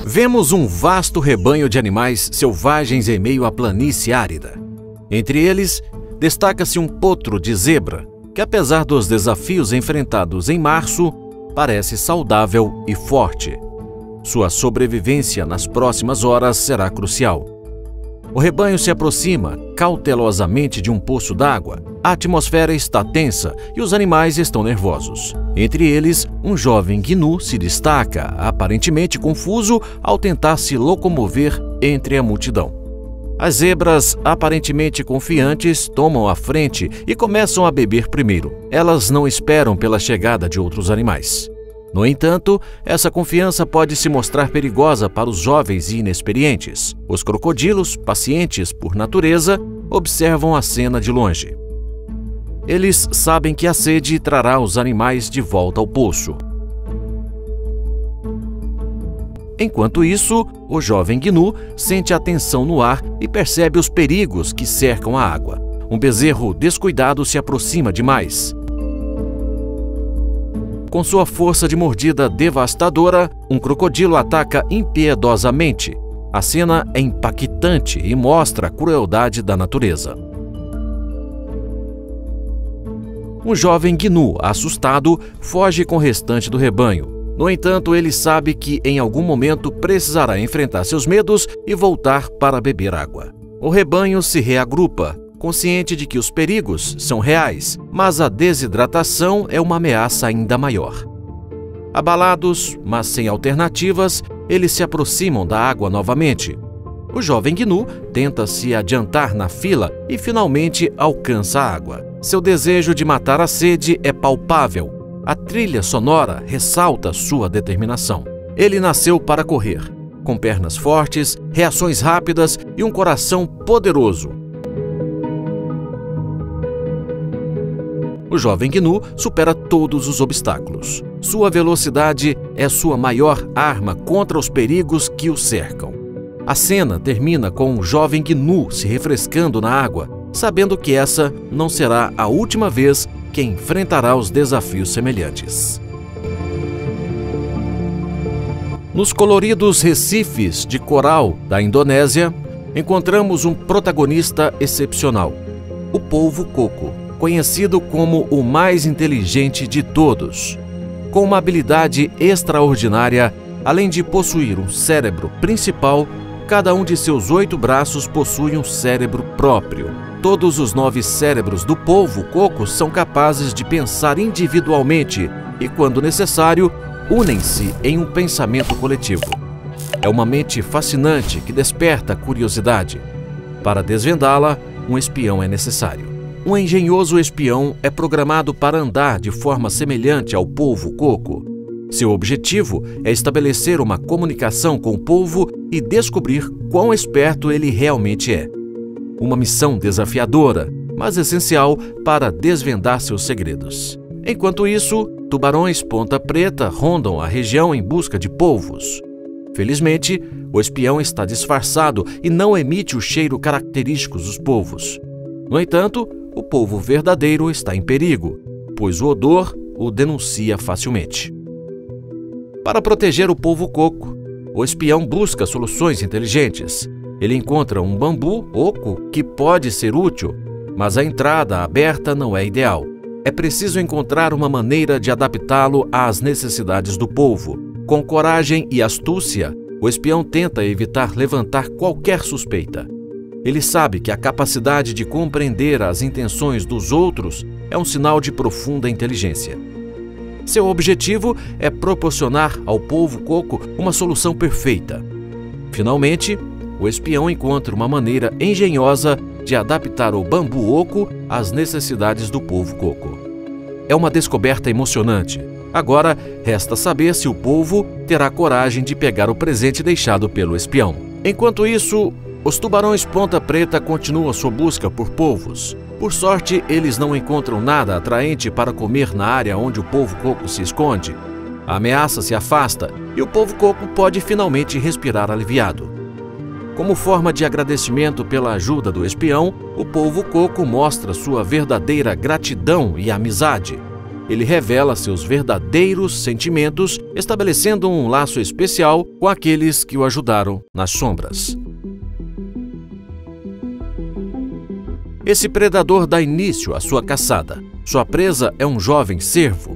Vemos um vasto rebanho de animais selvagens em meio à planície árida. Entre eles, destaca-se um potro de zebra, que apesar dos desafios enfrentados em março, parece saudável e forte. Sua sobrevivência nas próximas horas será crucial. O rebanho se aproxima cautelosamente de um poço d'água. A atmosfera está tensa e os animais estão nervosos. Entre eles, um jovem gnu se destaca, aparentemente confuso, ao tentar se locomover entre a multidão. As zebras, aparentemente confiantes, tomam a frente e começam a beber primeiro. Elas não esperam pela chegada de outros animais. No entanto, essa confiança pode se mostrar perigosa para os jovens e inexperientes. Os crocodilos, pacientes por natureza, observam a cena de longe. Eles sabem que a sede trará os animais de volta ao poço. Enquanto isso, o jovem gnu sente a tensão no ar e percebe os perigos que cercam a água. Um bezerro descuidado se aproxima demais. Com sua força de mordida devastadora, um crocodilo ataca impiedosamente. A cena é impactante e mostra a crueldade da natureza. Um jovem gnu, assustado, foge com o restante do rebanho. No entanto, ele sabe que em algum momento precisará enfrentar seus medos e voltar para beber água. O rebanho se reagrupa, consciente de que os perigos são reais, mas a desidratação é uma ameaça ainda maior. Abalados, mas sem alternativas, eles se aproximam da água novamente. O jovem gnu tenta se adiantar na fila e finalmente alcança a água. Seu desejo de matar a sede é palpável. A trilha sonora ressalta sua determinação. Ele nasceu para correr, com pernas fortes, reações rápidas e um coração poderoso. O jovem gnu supera todos os obstáculos. Sua velocidade é sua maior arma contra os perigos que o cercam. A cena termina com o jovem gnu se refrescando na água, sabendo que essa não será a última vez que enfrentará os desafios semelhantes. Nos coloridos recifes de coral da Indonésia, encontramos um protagonista excepcional, o polvo-coco, conhecido como o mais inteligente de todos. Com uma habilidade extraordinária, além de possuir um cérebro principal, cada um de seus 8 braços possui um cérebro próprio. Todos os 9 cérebros do polvo-coco são capazes de pensar individualmente e, quando necessário, unem-se em um pensamento coletivo. É uma mente fascinante que desperta a curiosidade. Para desvendá-la, um espião é necessário. Um engenhoso espião é programado para andar de forma semelhante ao polvo-coco. Seu objetivo é estabelecer uma comunicação com o polvo e descobrir quão esperto ele realmente é. Uma missão desafiadora, mas essencial para desvendar seus segredos. Enquanto isso, tubarões ponta-preta rondam a região em busca de polvos. Felizmente, o espião está disfarçado e não emite o cheiro característico dos polvos. No entanto, o polvo verdadeiro está em perigo, pois o odor o denuncia facilmente. Para proteger o polvo-coco, o espião busca soluções inteligentes. Ele encontra um bambu oco que pode ser útil, mas a entrada aberta não é ideal. É preciso encontrar uma maneira de adaptá-lo às necessidades do polvo. Com coragem e astúcia, o espião tenta evitar levantar qualquer suspeita. Ele sabe que a capacidade de compreender as intenções dos outros é um sinal de profunda inteligência. Seu objetivo é proporcionar ao polvo-coco uma solução perfeita. Finalmente, o espião encontra uma maneira engenhosa de adaptar o bambu oco às necessidades do polvo-coco. É uma descoberta emocionante. Agora, resta saber se o polvo terá coragem de pegar o presente deixado pelo espião. Enquanto isso, os tubarões ponta-preta continuam sua busca por polvos. Por sorte, eles não encontram nada atraente para comer na área onde o polvo-coco se esconde. A ameaça se afasta e o polvo-coco pode finalmente respirar aliviado. Como forma de agradecimento pela ajuda do espião, o polvo-coco mostra sua verdadeira gratidão e amizade. ele revela seus verdadeiros sentimentos, estabelecendo um laço especial com aqueles que o ajudaram nas sombras. Esse predador dá início à sua caçada. Sua presa é um jovem cervo.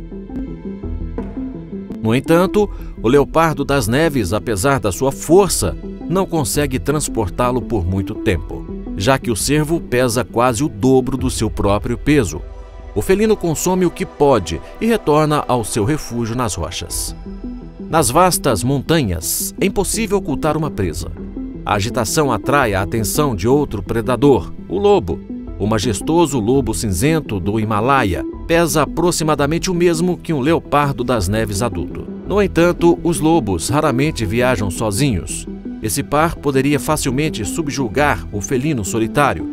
No entanto, o leopardo das neves, apesar da sua força, não consegue transportá-lo por muito tempo, já que o cervo pesa quase o dobro do seu próprio peso. O felino consome o que pode e retorna ao seu refúgio nas rochas. Nas vastas montanhas, é impossível ocultar uma presa. A agitação atrai a atenção de outro predador, o lobo. O majestoso lobo cinzento do Himalaia pesa aproximadamente o mesmo que um leopardo das neves adulto. No entanto, os lobos raramente viajam sozinhos. Esse par poderia facilmente subjugar o felino solitário.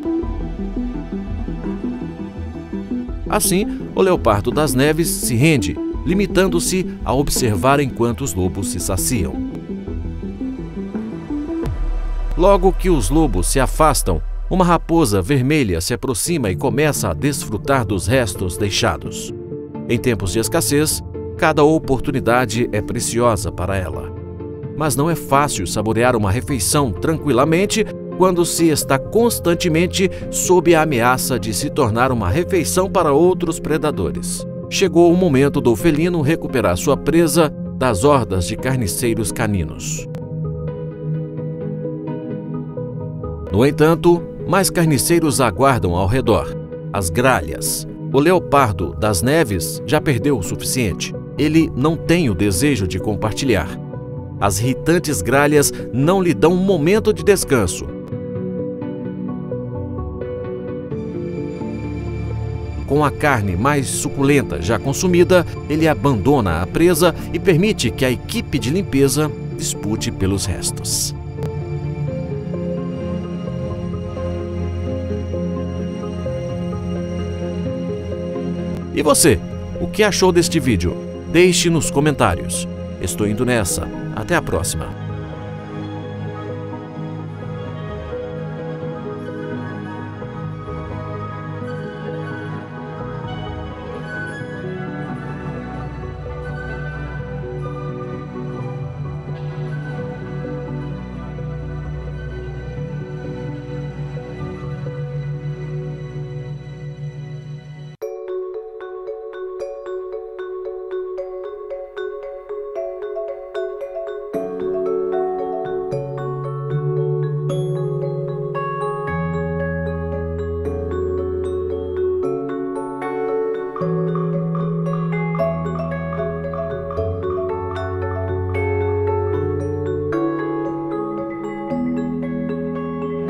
Assim, o leopardo das neves se rende, limitando-se a observar enquanto os lobos se saciam. Logo que os lobos se afastam, uma raposa vermelha se aproxima e começa a desfrutar dos restos deixados. Em tempos de escassez, cada oportunidade é preciosa para ela. Mas não é fácil saborear uma refeição tranquilamente quando se está constantemente sob a ameaça de se tornar uma refeição para outros predadores. Chegou o momento do felino recuperar sua presa das hordas de carniceiros caninos. No entanto, mais carniceiros aguardam ao redor. As gralhas. O leopardo das neves já perdeu o suficiente. Ele não tem o desejo de compartilhar. As irritantes gralhas não lhe dão um momento de descanso. Com a carne mais suculenta já consumida, ele abandona a presa e permite que a equipe de limpeza dispute pelos restos. E você, o que achou deste vídeo? Deixe nos comentários. Estou indo nessa. Até a próxima.